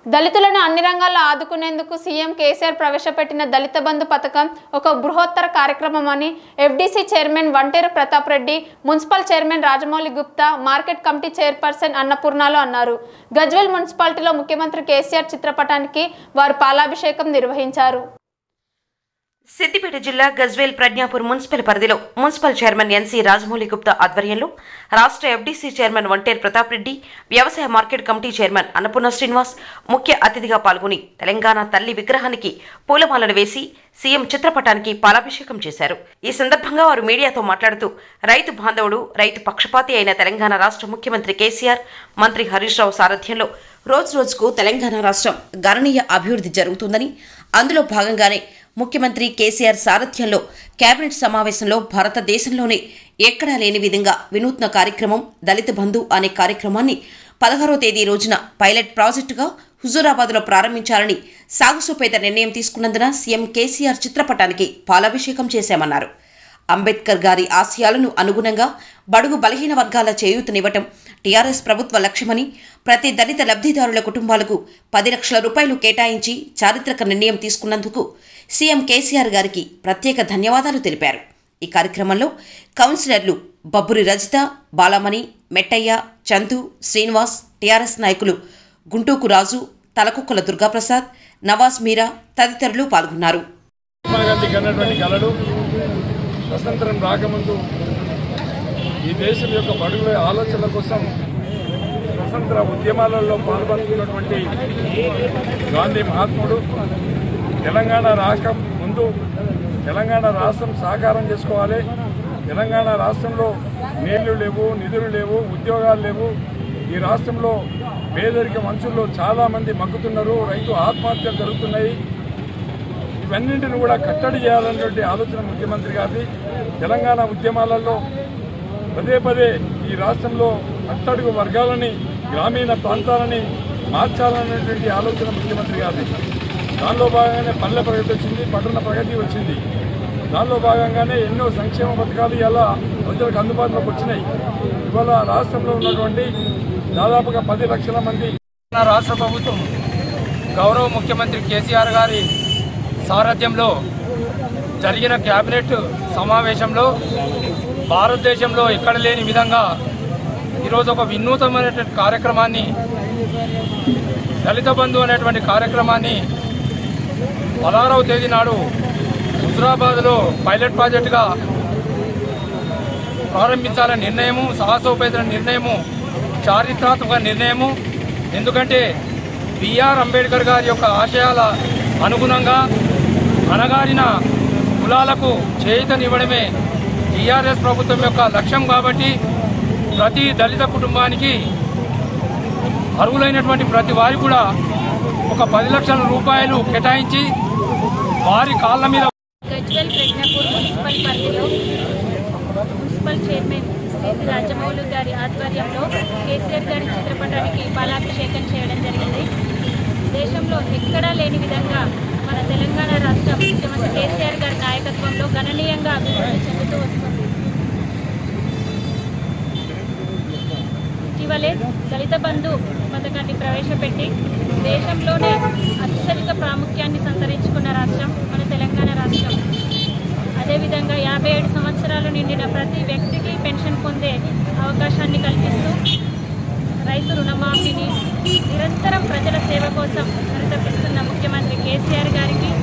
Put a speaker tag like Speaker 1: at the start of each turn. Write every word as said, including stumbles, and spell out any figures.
Speaker 1: దళితులను అన్ని రంగాల్లో ఆదుకునేందుకు సీఎం కేసీఆర్ ప్రవేశపెట్టిన దళిత బంధు పథకం ఒక బృహత్తర కార్యక్రమం అని FDC chairman Vanteru Pratap Reddy, municipal chairman Rajamouli Gupta, market committee chairperson అన్నపూర్ణలో అన్నారు. గజ్వేల్ మున్సిపాలిటీలో ముఖ్యమంత్రి కేసీఆర్ చిత్రపటానికి వారు పాలాభిషేకం నిర్వహించారు.
Speaker 2: సిద్దిపేట జిల్లా గజ్వేల్ ప్రజ్ఞాపూర్ మున్సిపల్ పరిధిలో municipal chairman NC Rajamouli Gupta ఆధ్వర్యంలో రాష్ట్ర ఎఫ్డీసీ చైర్మన్ వంటేరు ప్రతాప్ రెడ్డి, వ్యవసాయ market committee chairman Annapurna Srinivas ముఖ్య అతిథిగా పాల్గొని తెలంగాణ తల్లి విగ్రహానికి పూలమాలలు వేసి సీఎం చిత్రపటానికి పాలాభిషేకం చేశారు. ఈ సందర్భంగా వారు మీడియాతో మాట్లాడుతూ రైతు బాంధవుడు, రైతు పక్షపాతి అయిన తెలంగాణ రాష్ట్ర ముఖ్యమంత్రి కేసీఆర్, మంత్రి హరీష్ రావు సారథ్యంలో రోజు రోజుకు తెలంగాణ రాష్ట్రం గణనీయ అభివృద్ధి జరుగుతుందని, అందులో భాగంగానే ముఖ్యమంత్రి కేసీఆర్ సారథ్యంలో కేబినెట్ సమావేశంలో భారతదేశంలోనే ఎక్కడా లేని విధంగా వినూత్న కార్యక్రమం దళిత బంధు అనే కార్యక్రమాన్ని పదహారో తేదీ రోజున పైలట్ ప్రాజెక్టుగా హుజూరాబాద్లో ప్రారంభించాలని సాగుసోపేత నిర్ణయం తీసుకున్నందున సీఎం కేసీఆర్ చిత్రపటానికి పాలాభిషేకం చేశామన్నారు. అంబేద్కర్ గారి ఆశయాలను అనుగుణంగా బడుగు బలహీన వర్గాల చేయూతనివ్వటం టీఆర్ఎస్ ప్రభుత్వ లక్ష్యమని, ప్రతి దళిత లబ్ధిదారుల కుటుంబాలకు పది లక్షల రూపాయలు కేటాయించి చారిత్రక నిర్ణయం తీసుకున్నందుకు సీఎం కేసీఆర్ గారికి ప్రత్యేక ధన్యవాదాలు తెలిపారు. ఈ కార్యక్రమంలో కౌన్సిలర్లు బబ్బురి రజిత, బాలమణి, మెట్టయ్య, చందు, శ్రీనివాస్, టీఆర్ఎస్ నాయకులు గుంటూకు రాజు, తలకుక్కల దుర్గాప్రసాద్, నవాజ్ మీరా తదితరులు పాల్గొన్నారు.
Speaker 3: స్వతంత్రం రాకముందు ఈ దేశం యొక్క బడుగుల ఆలోచనల కోసం స్వతంత్ర ఉద్యమాలలో పాల్పంచుకున్నటువంటి గాంధీ మహాత్ముడు తెలంగాణ రాష్ట్రం ముందు తెలంగాణ రాష్ట్రం సాకారం చేసుకోవాలి, తెలంగాణ రాష్ట్రంలో నీళ్లు లేవు, నిధులు లేవు, ఉద్యోగాలు లేవు, ఈ రాష్ట్రంలో పేదరిక మనుషుల్లో చాలామంది మగ్గుతున్నారు, రైతు ఆత్మహత్యలు జరుగుతున్నాయి, ఇవన్నింటిని కూడా కట్టడి చేయాలనేటువంటి ఆలోచన ముఖ్యమంత్రి గారిది. తెలంగాణ ఉద్యమాలలో పదే పదే ఈ రాష్ట్రంలో అట్టడుగు వర్గాలని, గ్రామీణ ప్రాంతాలని మార్చాలనేటువంటి ఆలోచన ముఖ్యమంత్రి గారిది. దానిలో భాగంగానే పల్లె ప్రగతి వచ్చింది, పట్టణ ప్రగతి వచ్చింది. దానిలో భాగంగానే ఎన్నో సంక్షేమ పథకాలు ఇలా ప్రజలకు అందుబాటులోకి వచ్చినాయి. ఇవాళ రాష్ట్రంలో ఉన్నటువంటి దాదాపుగా పది లక్షల మంది
Speaker 4: రాష్ట్ర ప్రభుత్వం గౌరవ ముఖ్యమంత్రి కేసీఆర్ గారి సారథ్యంలో జరిగిన కేబినెట్ సమావేశంలో భారతదేశంలో ఎక్కడ లేని విధంగా ఈరోజు ఒక వినూతనమైనటువంటి కార్యక్రమాన్ని, దళిత బంధు అనేటువంటి కార్యక్రమాన్ని పదహారవ తేదీ నాడు హుజూరాబాద్లో పైలట్ ప్రాజెక్టుగా ప్రారంభించాలనే నిర్ణయము, సాహసోపేత నిర్ణయము, చారిత్రాత్మక నిర్ణయము. ఎందుకంటే బిఆర్ అంబేద్కర్ గారి యొక్క ఆశయాల అనుగుణంగా అణగారిన కులాలకు చేయూతనివ్వడమే టీఆర్ఎస్ ప్రభుత్వం యొక్క లక్ష్యం. కాబట్టి ప్రతి దళిత కుటుంబానికి అర్హులైనటువంటి ప్రతి వారికి కూడా ఒక పది లక్షల రూపాయలు కేటాయించి వారి కాళ్ళ మీద
Speaker 5: గజ్వేల్ ప్రజ్ఞాపూర్ మున్సిపల్ పరిధిలో మున్సిపల్ చైర్మన్ ఎన్సీ రాజమౌళి గారి ఆధ్వర్యంలో కేసీఆర్ గారి చిత్రపటానికి పాలాభిషేకం చేయడం జరిగింది. దేశంలో ఎక్కడా లేని విధంగా మన తెలంగాణ రాష్ట్ర ముఖ్యమంత్రి కేసీఆర్ గారి నాయకత్వంలో గణనీయంగా అభివృద్ధి చెందుతూ వస్తుంది. ఇటీవలే దళిత బంధు పథకాన్ని ప్రవేశపెట్టి దేశంలోనే అత్యధిక ప్రాముఖ్యాన్ని సంతరించుకున్న రాష్ట్రం మన తెలంగాణ రాష్ట్రం. అదేవిధంగా యాభై ఏడు సంవత్సరాలు నిండిన ప్రతి వ్యక్తికి పెన్షన్ పొందే అవకాశాన్ని కల్పిస్తూ రైతు రుణమాఫీని నిరంతరం ప్రజల సేవ కోసం పరితపిస్తున్న ముఖ్యమంత్రి కేసీఆర్ గారికి